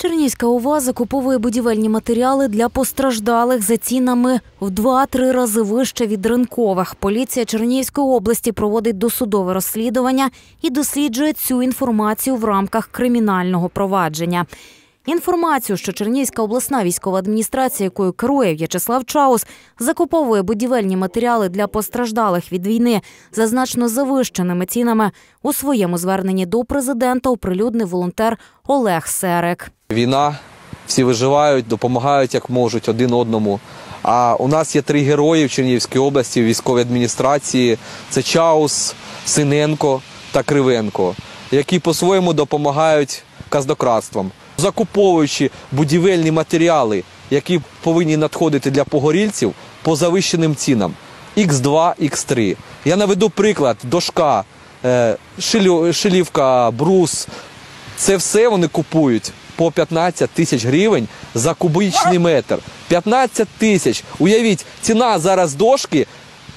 Чернігівська ОВА закуповує будівельні матеріали для постраждалих за цінами в 2-3 рази вище від ринкових. Поліція Чернігівської області проводить досудове розслідування і досліджує цю інформацію в рамках кримінального провадження. Інформацію, що Чернігівська обласна військова адміністрація, якою керує В'ячеслав Чаус, закуповує будівельні матеріали для постраждалих від війни за значно завищеними цінами, у своєму зверненні до президента оприлюднив волонтер Олег Серик. Війна, всі виживають, допомагають як можуть один одному. А у нас є 3 герої в Чернігівській області, в військовій адміністрації. Це Чаус, Синенко та Кривенко, які по-своєму допомагають казнокрадствам. Закуповуючи будівельні матеріали, які повинні надходити для погорільців по завищеним цінам – Х2, Х3. Я наведу приклад: дошка, шилівка, брус – це все вони купують по 15 тисяч гривень за кубічний метр. 15 тисяч! Уявіть, ціна зараз дошки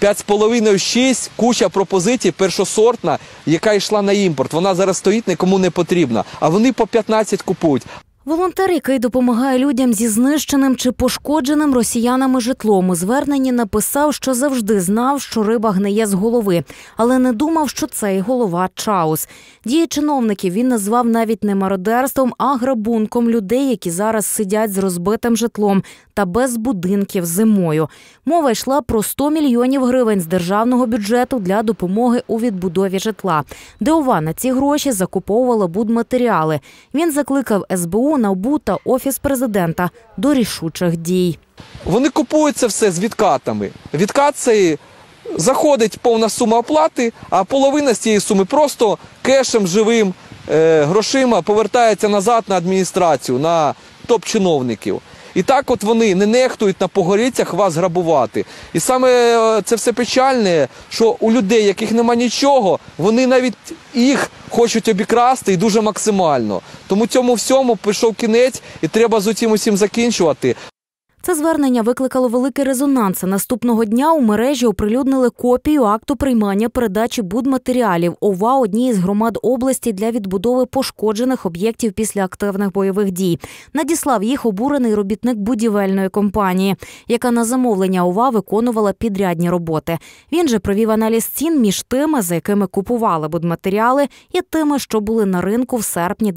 5,5-6, куча пропозицій першосортна, яка йшла на імпорт. Вона зараз стоїть, нікому не потрібна, а вони по 15 купують. Волонтер, який допомагає людям зі знищеним чи пошкодженим росіянами житлом, у зверненні написав, що завжди знав, що риба гниє з голови, але не думав, що це і голова Чаус. Дії чиновників він назвав навіть не мародерством, а грабунком людей, які зараз сидять з розбитим житлом та без будинків зимою. Мова йшла про 100 мільйонів гривень з державного бюджету для допомоги у відбудові житла, де ОВА на ці гроші закуповувала будматеріали. Він закликав СБУ, НАБУ та Офіс президента до рішучих дій. Вони купують це все з відкатами. Відкат цей заходить повна сума оплати, а половина з цієї суми просто кешем, живим грошима повертається назад на адміністрацію, на топ-чиновників. І так от вони не нехтують на погорільцях вас грабувати. І саме це все печальне, що у людей, яких нема нічого, вони навіть їх хочуть обікрасти і дуже максимально. Тому цьому всьому пішов кінець і треба з цим усім закінчувати. Це звернення викликало великий резонанс. Наступного дня у мережі оприлюднили копію акту приймання передачі будматеріалів ОВА одній із громад області для відбудови пошкоджених об'єктів після активних бойових дій. Надіслав їх обурений робітник будівельної компанії, яка на замовлення ОВА виконувала підрядні роботи. Він же провів аналіз цін між тими, за якими купували будматеріали, і тими, що були на ринку в серпні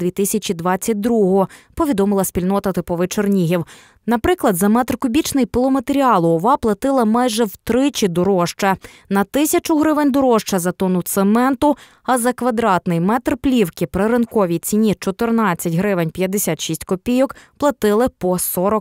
2022-го, повідомила спільнота «Типовий Чернігів». Наприклад, за метр кубічний пиломатеріалу ОВА платила майже втричі дорожче. На 1000 гривень дорожче за тонну цементу, а за квадратний метр плівки при ринковій ціні 14 гривень 56 копійок платили по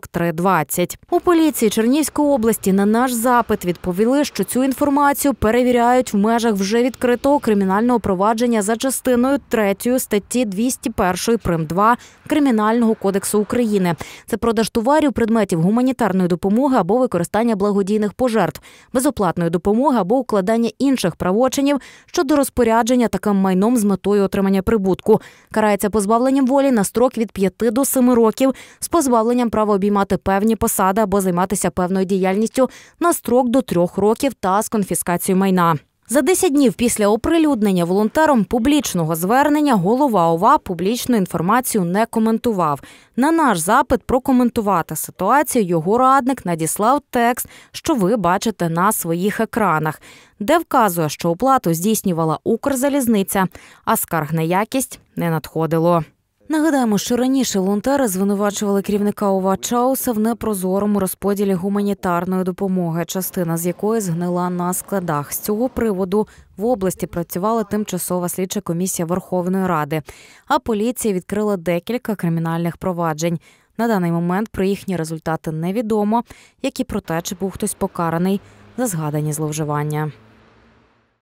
43,20. У поліції Чернігівської області на наш запит відповіли, що цю інформацію перевіряють в межах вже відкритого кримінального провадження за частиною 3 статті 201 прим. 2 Кримінального кодексу України. Це продаж товарів, предметів гуманітарної допомоги або використання благодійних пожертв, безоплатної допомоги або укладання інших правочинів щодо розпорядження таким майном з метою отримання прибутку. Карається позбавленням волі на строк від 5 до 7 років з позбавленням права обіймати певні посади або займатися певною діяльністю на строк до 3 років та з конфіскацією майна. За 10 днів після оприлюднення волонтером публічного звернення голова ОВА публічну інформацію не коментував. На наш запит прокоментувати ситуацію його радник надіслав текст, що ви бачите на своїх екранах, де вказує, що оплату здійснювала Укрзалізниця, а скарг на якість не надходило. Нагадаємо, що раніше волонтери звинувачували керівника ОВА Чауса в непрозорому розподілі гуманітарної допомоги, частина з якої згнила на складах. З цього приводу в області працювала тимчасова слідча комісія Верховної Ради, а поліція відкрила декілька кримінальних проваджень. На даний момент про їхні результати невідомо, як і про те, чи був хтось покараний за згадані зловживання.